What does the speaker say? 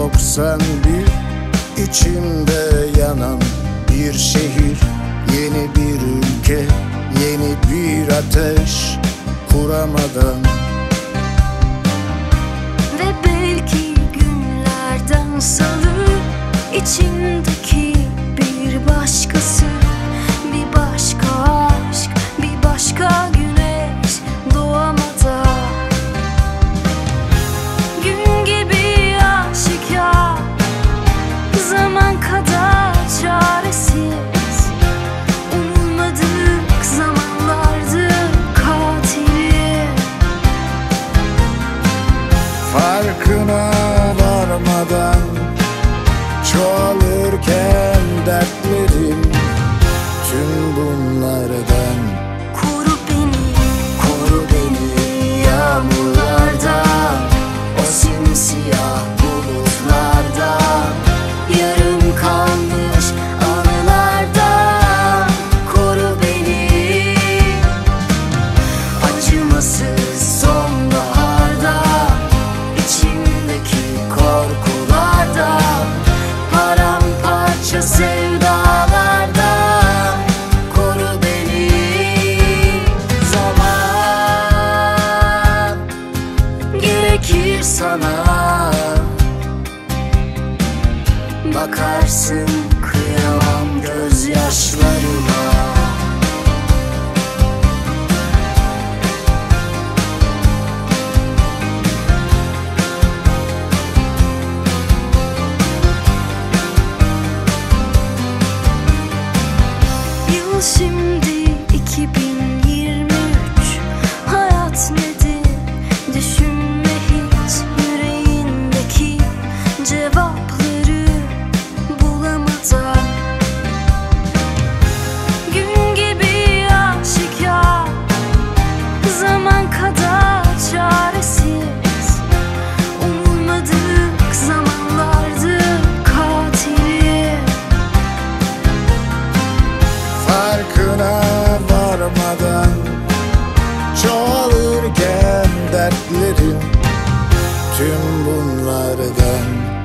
91 içimde yanan bir şehir, yeni bir ülke, yeni bir ateş kuramadan. Ve belki günlerden salı, içimdeki bir başkası, bir başka aşk, bir başka güneş doğamadan. Gün gibi aşikar, zaman kadar çaresiz, umulmadık zamanlardı katili. Farkına varmadan çoğalırken dertlerim, tüm bunlardan. Koru beni yağmurlardan, o simsiyah bulutlardan, yarım kalmış anılardan. Koru beni acımasız sonbahardan, içimdeki korkulardan, paramparça sevdalardan. Koru beni. Zaman gerekir sana, bakarsın kıyamam gözyaşlarıma. Yıl şimdi 2023, hayat nedir düşünme hiç, yüreğindeki cevapları bulamadan. Gün gibi aşikar, zaman kadar çaresiz, umulmadık zamanlardı katili. Farkına varmadan çoğalırken dertlerim, tüm bunlardan.